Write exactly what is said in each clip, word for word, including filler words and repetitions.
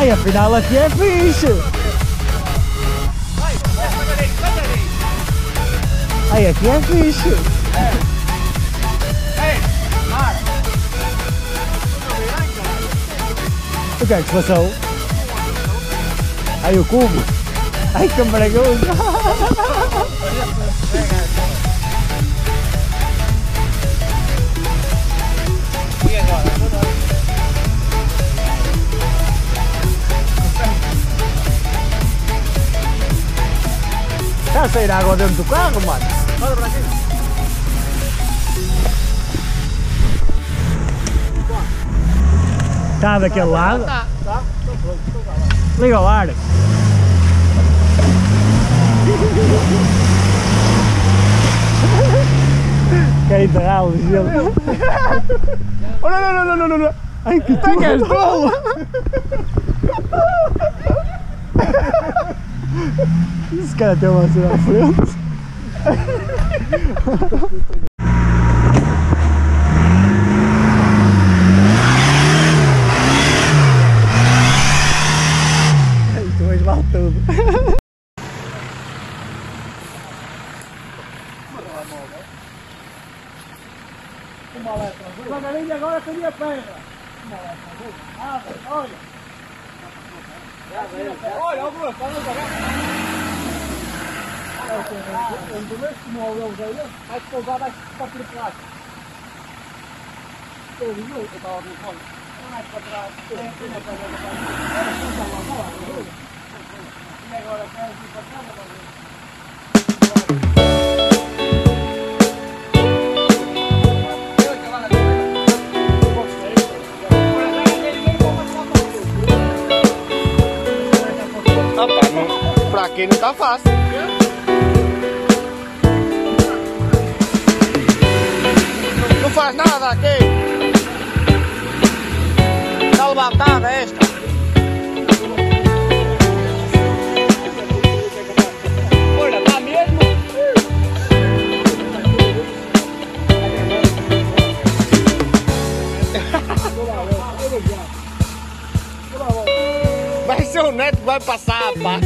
Ai, afinal aqui é fixe! Ai, aqui é fixe! Ei, Mara! O que é que se passou? Ai, o cubo! Ai, que maravilhoso! E agora? Está a sair água dentro do carro, mano? Olha para aqui. Está daquele lado? Tá, tá. Estou pronto, estou lá. Liga o ar! Quer enterrá-lo, gelo? Oh, não, não, não, não, não, não. Ai, que tu és bolo! Esse cara tem uma cena à frente. Isto hoje vale tudo. Uma letra. Devagarinho agora que a minha perna. Uma letra. Ah, olha. Olha, alguma coisa, Onde vês como o eu veio, vai te pousar, vai para por trás. Eu vi, eu estava no fone. Vai para trás. E agora quero ir para trás. Para aqui não está fácil. Não faz nada aqui. Está levantada esta. Olha, está mesmo. Vai ser o Neto que vai passar, pá.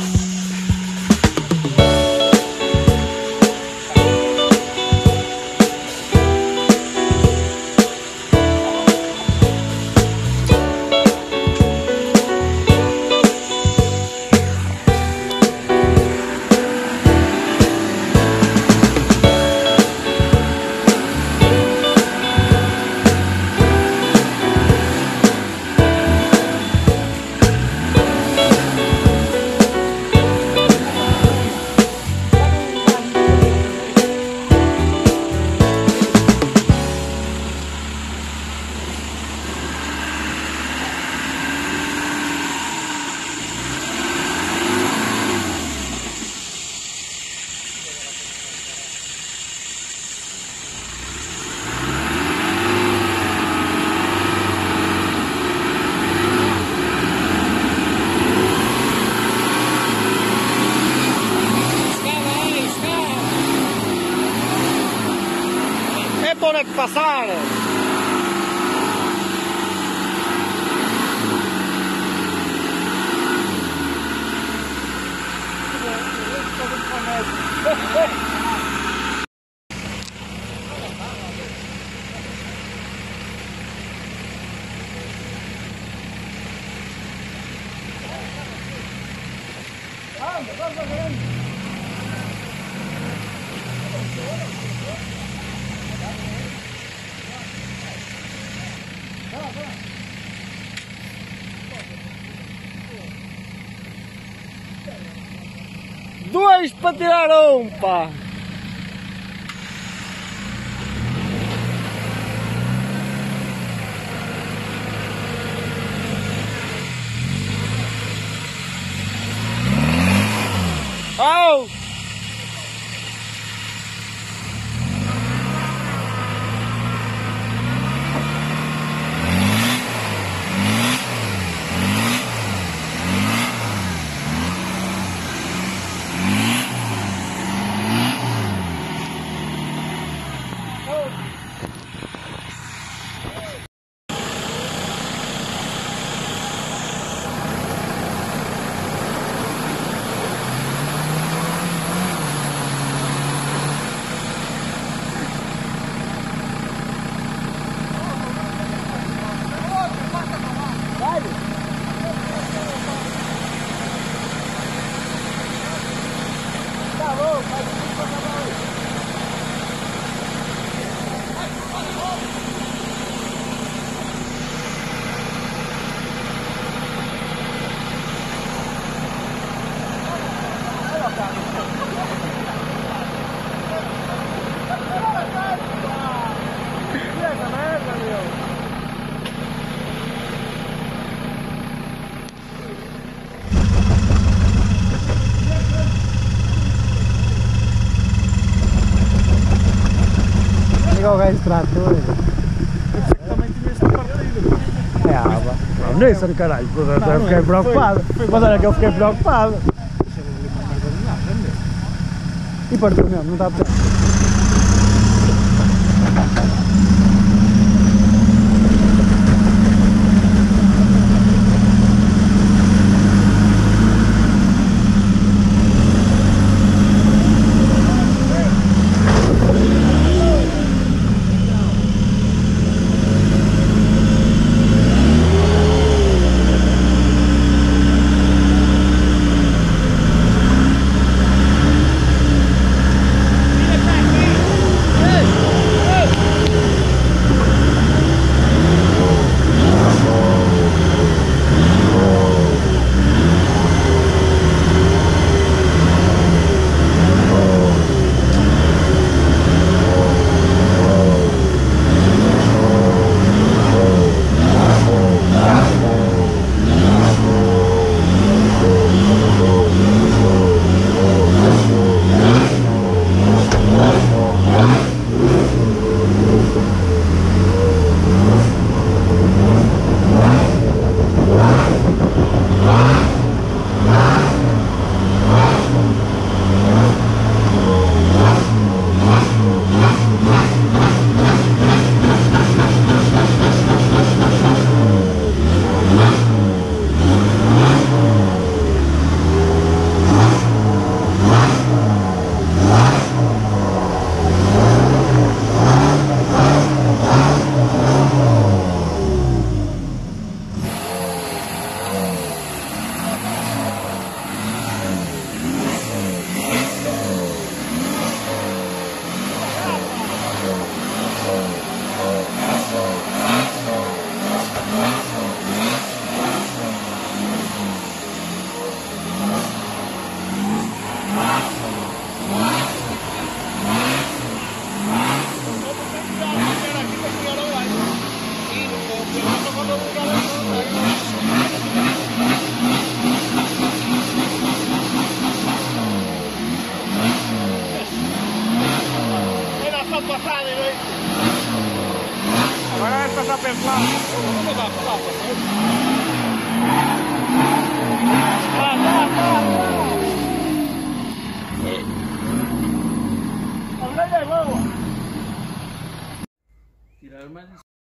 É de passar! Dois para tirar um, pá! Oh! o gajo de trator. Também tinha esta partida. É, ah, não, não é isso, caralho. Eu fiquei preocupado. Mas olha que eu fiquei preocupado. E partiu mesmo, não está a perceber. Agora vai passar pelo lado. Não dá para lá, Tá, tá, tá, tá. Olha aí, vamos. Tirar mais.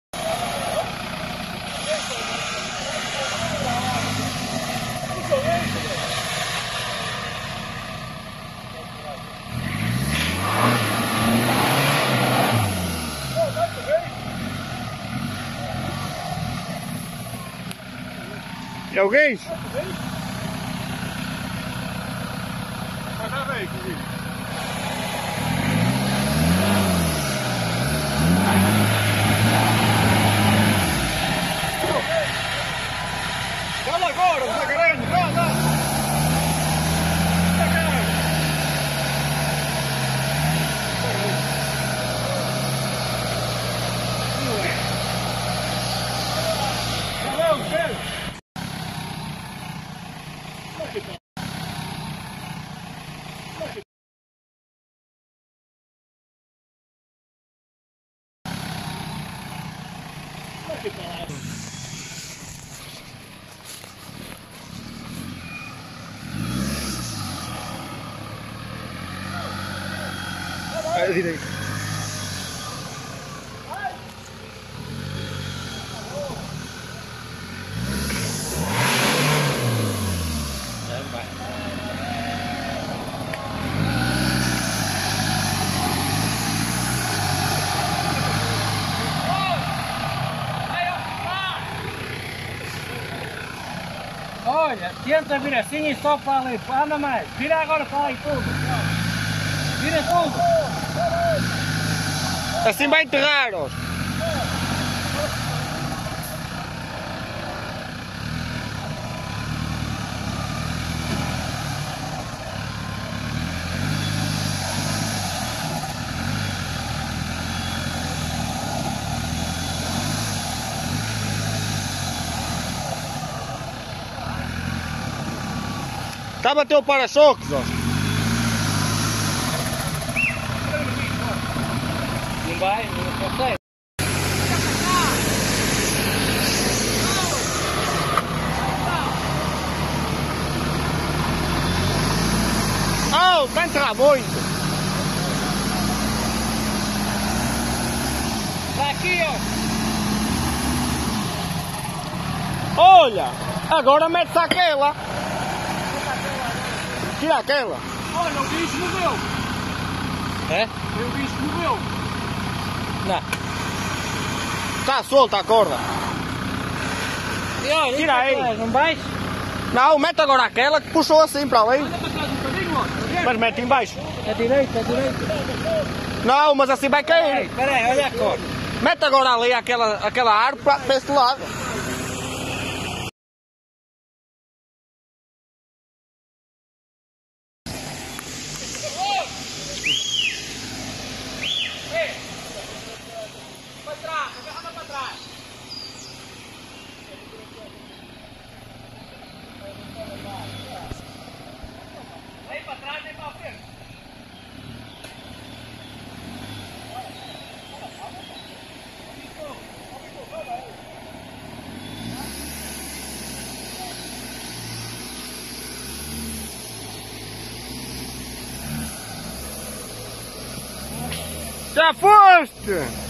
E alguém? Mas já veio, comigo. Cala agora, Zé Grande, cala! Valeu, velho. É direito. Olha, tenta vir assim e só para ali. Anda mais. Vira agora para ali tudo. Vira tudo. Assim vai enterrar-os. Está a bater o para-choques, ó. Não vai, não consegue. Oh, vai entrar muito. Tá aqui, ó. Olha, agora mete-se aquela. Tira aquela. Olha, o bicho moveu. É? O bicho moveu. Não. Está solta a corda. E olha, Tira aí. atrás, não vais? Não, mete agora aquela que puxou assim para ali. Anda para trás um bocadinho, ó. Mas mete em baixo. À direita, à direita. Não, mas assim vai cair. Espera aí, olha a corda. Mete agora ali aquela, aquela árvore para, para este lado. Para trás, agarra para trás. Nem para trás, nem para a frente. Já foste!